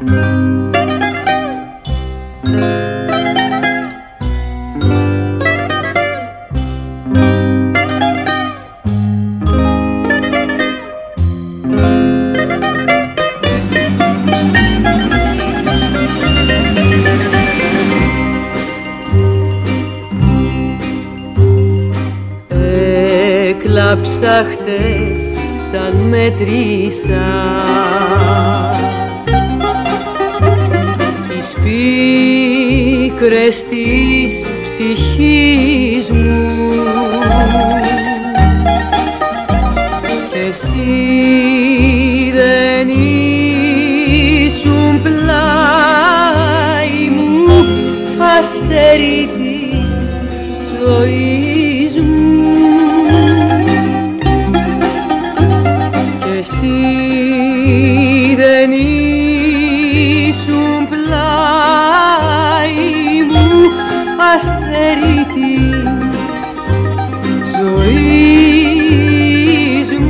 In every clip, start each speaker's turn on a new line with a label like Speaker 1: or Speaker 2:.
Speaker 1: Έκλαψα χτες σαν μέτρησα τις πίκρες της ψυχής μου κι εσύ δεν ήσουν πλάι μου, αστέρι της ζωής μου. Εσύ δεν ήσουν πλάι μου, αστέρι της ζωής μου.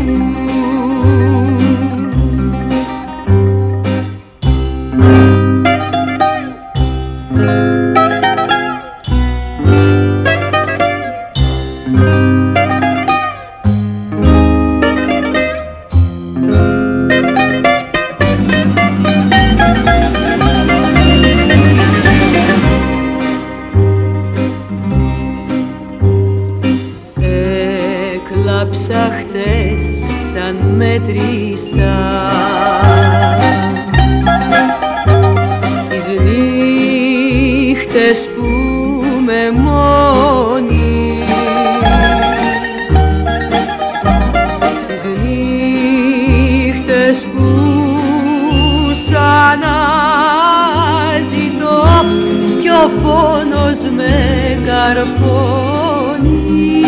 Speaker 1: Έκλαψα χτες σαν μέτρησα τις νύχτες που με μόνη, τις νύχτες που σαν αναζητώ κι ο πόνος με καρφώνει.